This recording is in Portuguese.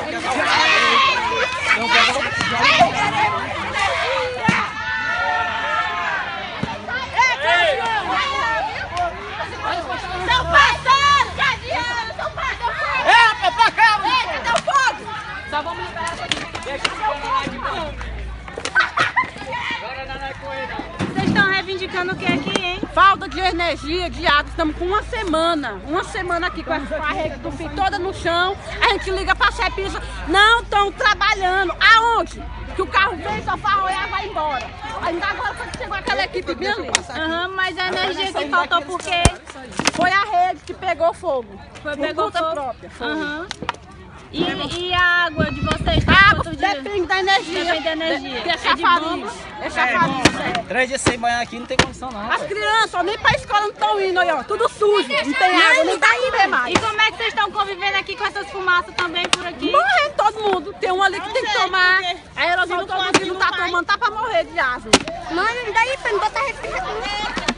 Só vamos liberar essa aqui. Vocês estão reivindicando o que aqui, hein? Falta de energia, de água. Estamos com uma semana aqui com a rede do fio toda no chão. A gente liga para a Cepisa, não estão trabalhando. Aonde? Que o carro vem, só farroia e vai embora. Ainda agora quando chegou aquela equipe bem ali. Mas a energia que faltou por quê? Foi a rede que pegou fogo. Pegou fogo própria. E a água de vocês? A água depende da energia. Depende da energia. É chafariz. É chafariz. 3 dias sem banhar aqui não tem condição não. As crianças, ó, nem pra escola não estão indo aí, ó. Tudo sujo. Não tem água, nem dá pra beber mais. E como é que vocês estão convivendo aqui com essas fumaças também por aqui? Morrendo todo mundo. Tem um ali que tem que tomar. A aerosol todo mundo que não tá tomando, tá pra morrer de asma. Mano, não dá aí pra me botar respirador.